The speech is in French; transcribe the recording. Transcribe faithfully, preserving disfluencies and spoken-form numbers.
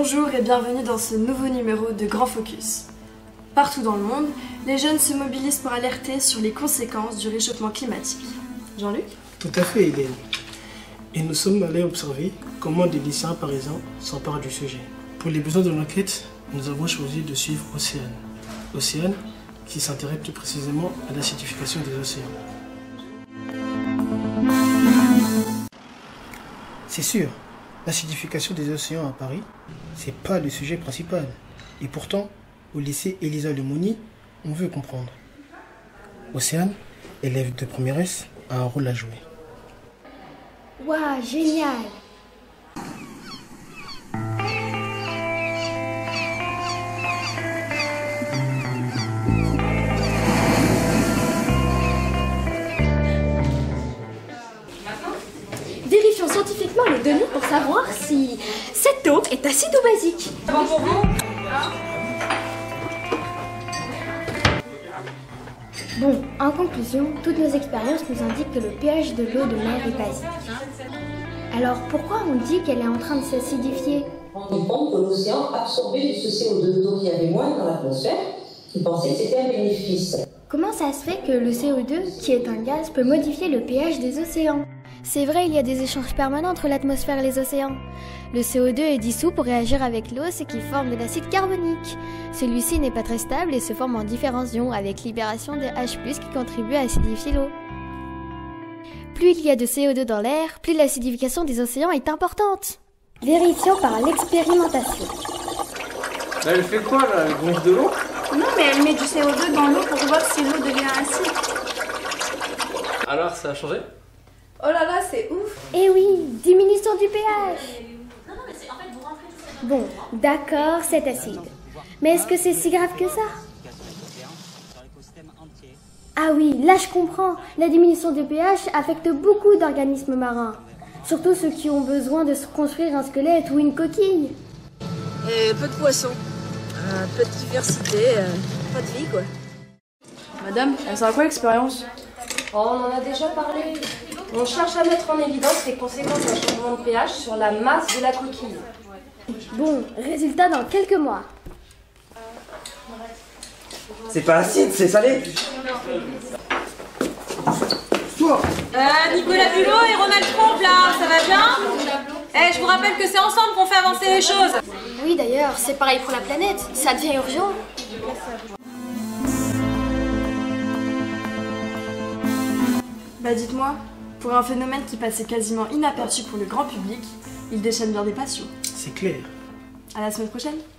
Bonjour et bienvenue dans ce nouveau numéro de Grand Focus. Partout dans le monde, les jeunes se mobilisent pour alerter sur les conséquences du réchauffement climatique. Jean-Luc ? Tout à fait, Hélène. Et nous sommes allés observer comment des lycéens parisiens s'emparent du sujet. Pour les besoins de l'enquête, nous avons choisi de suivre Océane. Océane qui s'intéresse plus précisément à l'acidification des océans. C'est sûr, l'acidification des océans à Paris, c'est pas le sujet principal. Et pourtant, au lycée Elisa Lemouni, on veut comprendre. Océane, élève de première S, a un rôle à jouer. Waouh, génial! Vérifions scientifiquement les données pour savoir si cette eau est acide ou basique. Bon pour vous? Bon, en conclusion, toutes nos expériences nous indiquent que le pH de l'eau de mer est basique. Alors pourquoi on dit qu'elle est en train de s'acidifier? On comprend que l'océan absorbait du C O deux, donc il y avait moins dans l'atmosphère. Ils pensaient que c'était un bénéfice. Comment ça se fait que le C O deux, qui est un gaz, peut modifier le pH des océans? C'est vrai, il y a des échanges permanents entre l'atmosphère et les océans. Le C O deux est dissous pour réagir avec l'eau, ce qui forme de l'acide carbonique. Celui-ci n'est pas très stable et se forme en différents ions avec libération de H plus, qui contribue à acidifier l'eau. Plus il y a de C O deux dans l'air, plus l'acidification des océans est importante. Vérifions par l'expérimentation. Là, elle fait quoi là? Elle gonfle de l'eau? Non, mais elle met du C O deux dans l'eau pour voir si l'eau devient acide. Alors, ça a changé? Oh là là, c'est ouf! Eh oui, diminution du pH. Bon, d'accord, c'est acide. Mais est-ce que c'est si grave que ça? Ah oui, là je comprends. La diminution du pH affecte beaucoup d'organismes marins. Surtout ceux qui ont besoin de se construire un squelette ou une coquille. Et peu de poissons, euh, peu de diversité, euh, pas de vie quoi. Madame, elle sert à quoi l'expérience? Oh, on en a déjà parlé. On cherche à mettre en évidence les conséquences d'un changement de pH sur la masse de la coquille. Bon, résultat dans quelques mois. C'est pas acide, c'est salé. Euh, Nicolas Bulot et Ronald Trompe là, ça va bien? Eh, je vous rappelle que c'est ensemble qu'on fait avancer les choses. Oui d'ailleurs, c'est pareil pour la planète, ça devient urgent. Bah dites-moi, pour un phénomène qui passait quasiment inaperçu pour le grand public, il déchaîne bien des passions. C'est clair. À la semaine prochaine!